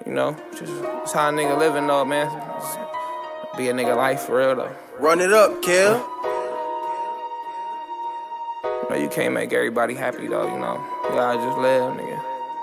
You know, just it's how a nigga living though, man. Be a nigga life for real though. Run it up, Kill. You know, you can't make everybody happy though, you know. You gotta just live, nigga.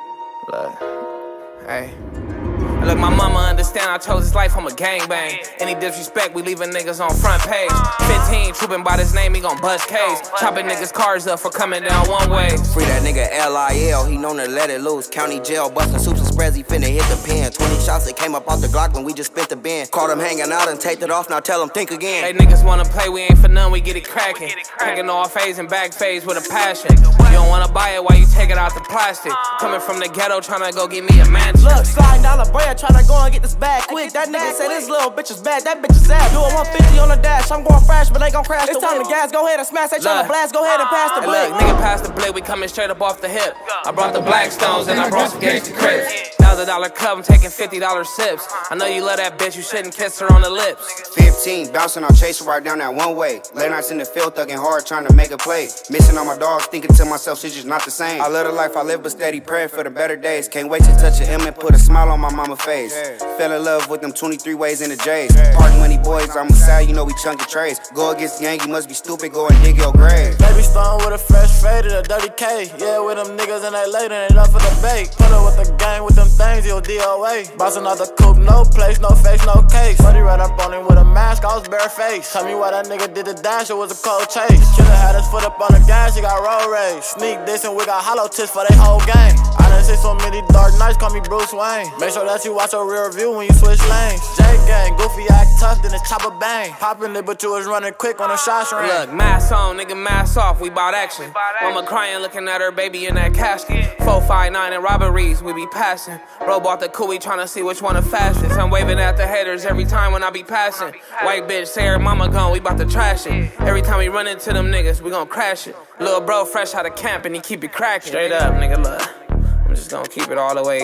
Look, hey. Look, my mama understand I chose this life, I'm a gangbang. Any disrespect, we leaving niggas on front page. 15, trooping by this name, he gon' bust case. Chopping niggas' cars up for coming down one way. Free that nigga L.I.L., he known to let it loose. County jail, bustin' soups and spreads, he finna hit the pen. 20 shots that came up off the Glock when we just spent the bin. Caught him hanging out and taped it off, now tell him think again. Hey, niggas wanna play, we ain't for none, we get it cracking. Taking all phase and back phase with a passion. You don't wanna buy it while you take it out the plastic. Coming from the ghetto, tryna go get me a mansion. Look, $5 bread, tryna go and get this bag quick. That nigga said this little bitch is bad, that bitch is sad. Doing 150 on the dash, I'm going fresh, but they gon' crash. It's time to gas, go ahead and smash. They tryna blast, go ahead and pass the blick. Look, nigga pass the blick, we coming straight up off the hip. I brought the Blackstones and I brought some gangsta Crips. $1,000 cup, I'm taking $50 sips. I know you love that bitch, you shouldn't kiss her on the lips. 15, bouncing, I'm chasing right down that one way. Late nights in the field, thugging hard, trying to make a play. Missing all my dogs, thinking to myself, shit's just not the same. I love the life I live, but steady praying for the better days. Can't wait to touch a M and put a smile on my mama's face. Fell in love with them 23 ways in the J's. Pardon money boys, I'm sad, you know we chunky trays. Go against the gang, you must be stupid, go and dig your grave. Baby stone with a fresh fade and a dirty K. Yeah, with them niggas and they latin' it up for the bake. Put up with the gang with them things, you'll DOA. Bouncing out the coupe, no place, no face, no case. Buddy right up on him with a mask, I was bare face. Tell me why that nigga did the dash, it was a cold chase. Killer had his foot up on the gas, he got road rage. Sneak this and we got hollow tips for they whole gang. I done seen so many dark nights, call me Bruce Wayne. Make sure that you watch your rear view when you switch lanes. J-gang, goofy act tough, then it's chopper bang. Poppin' it, but you was running quick on the shots range. Look, mask on, nigga, mask off, we bout action. Mama crying, looking at her baby in that casket. 459 and robberies, we be passing. Bro bought the coupe, tryna see which one the fastest. I'm waving at the haters every time when I be passing. White bitch say her mama gone, we bout to trash it. Every time we run into them niggas, we gon' crash it. Little bro fresh out of camp and he keep it cracking. Straight up, nigga, look, I'm just gonna keep it all the way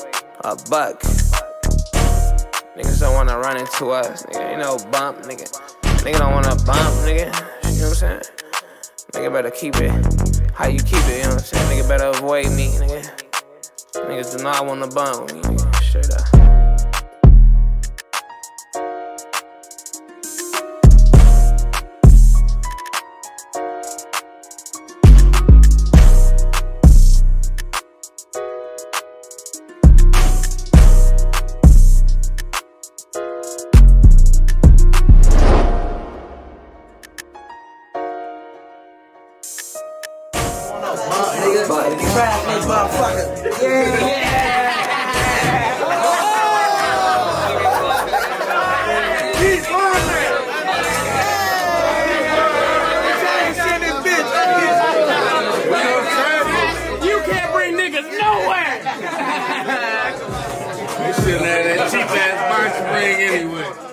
a buck. Niggas don't wanna run into us, nigga, ain't no bump, nigga. Nigga don't wanna bump, nigga, you know what I'm saying? Nigga better keep it how you keep it, you know what I'm saying? Nigga better avoid me, nigga. Niggas do not wanna bump with me, nigga, straight up. You can't bring niggas nowhere. They shouldn't have that cheap ass box ring anyway.